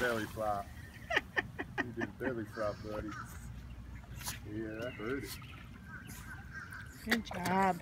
belly flop. You did a belly flop, buddy. Yeah, I heard it. Good job.